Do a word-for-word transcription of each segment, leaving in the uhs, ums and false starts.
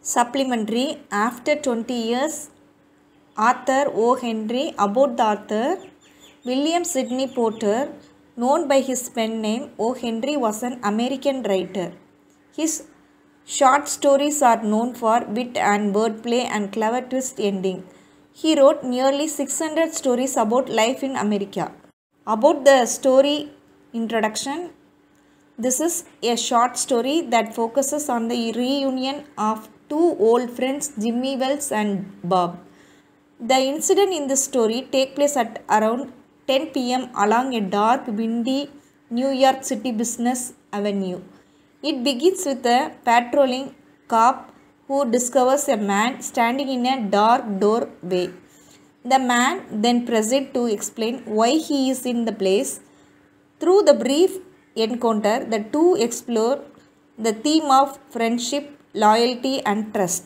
Supplementary. After twenty years, Arthur O. Henry. About the author, William Sidney Porter, known by his pen name O. Henry, was an American writer. His short stories are known for wit and wordplay and clever twist ending. He wrote nearly six hundred stories about life in America. About the story introduction, this is a short story that focuses on the reunion of two old friends, Jimmy Wells and Bob. The incident in this story take place at around ten p m along a dark, windy New York City business avenue. It begins with a patrolling cop who discovers a man standing in a dark doorway. The man then proceeds to explain why he is in the place. Through the brief encounter, the two explore the theme of friendship, loyalty, and trust.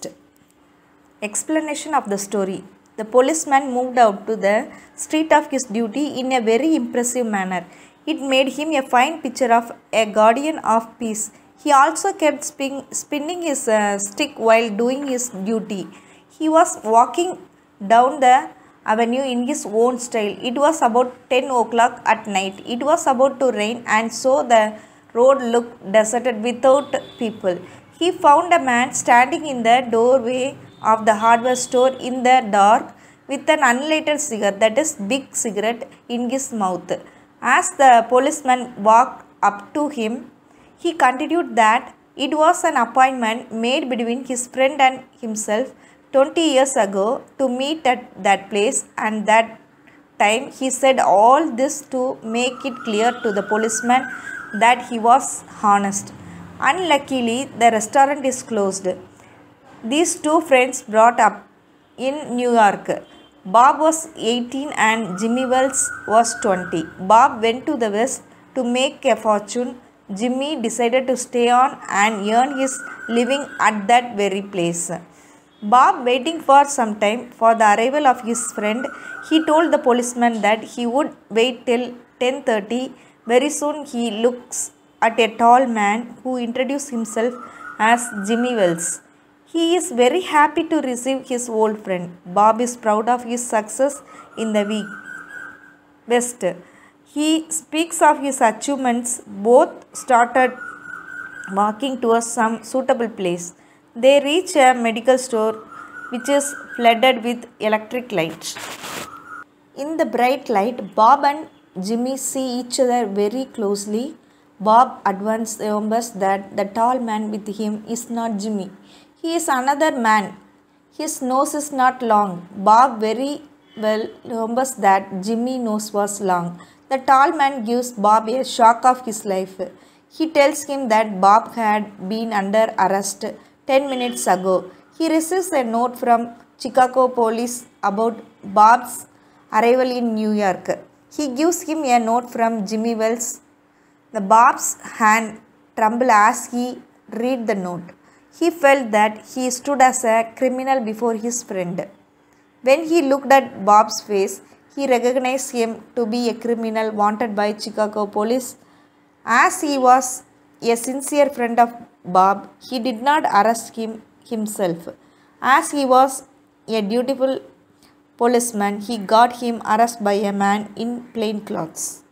Explanation of the story. The policeman moved out to the street of his duty in a very impressive manner. It made him a fine picture of a guardian of peace. He also kept spin spinning his uh, stick while doing his duty. He was walking down the avenue in his own style. It was about ten o'clock at night. It was about to rain, and so the road looked deserted without people. He found a man standing in the doorway of the hardware store in the dark with an unlighted cigarette, that is big cigarette, in his mouth. As the policeman walked up to him, he continued that it was an appointment made between his friend and himself twenty years ago to meet at that place, and that time he said all this to make it clear to the policeman that he was honest. Unluckily, the restaurant is closed. These two friends brought up in New York. Bob was eighteen and Jimmy Wells was twenty. Bob went to the West to make a fortune. Jimmy decided to stay on and earn his living at that very place. Bob, waiting for some time for the arrival of his friend, he told the policeman that he would wait till ten thirty. Very soon he looks at a tall man who introduced himself as Jimmy Wells. He is very happy to receive his old friend. Bob is proud of his success in the week. West. He speaks of his achievements. Both started walking towards some suitable place. They reach a medical store which is flooded with electric light. In the bright light, Bob and Jimmy see each other very closely. Bob at once remembers that the tall man with him is not Jimmy. He is another man. His nose is not long. Bob very well remembers that Jimmy's nose was long. The tall man gives Bob a shock of his life. He tells him that Bob had been under arrest ten minutes ago. He receives a note from Chicago police about Bob's arrival in New York. He gives him a note from Jimmy Wells. The Bob's hand trembled as he read the note. He felt that he stood as a criminal before his friend. When he looked at Bob's face, he recognized him to be a criminal wanted by Chicago police. As he was a sincere friend of Bob, he did not arrest him himself. As he was a dutiful policeman, he got him arrested by a man in plain clothes.